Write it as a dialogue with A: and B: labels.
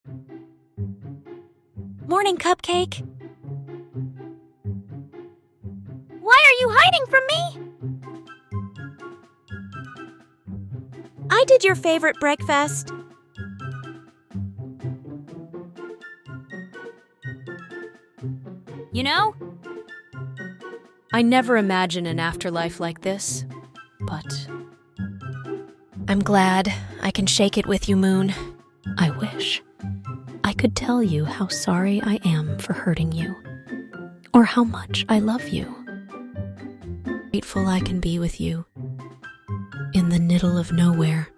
A: Morning, Cupcake. Why are you hiding from me? I did your favorite breakfast. You know, I never imagine an afterlife like this, but I'm glad I can shake it with you, Moon. I wish I could tell you how sorry I am for hurting you, or how much I love you. Grateful I can be with you in the middle of nowhere.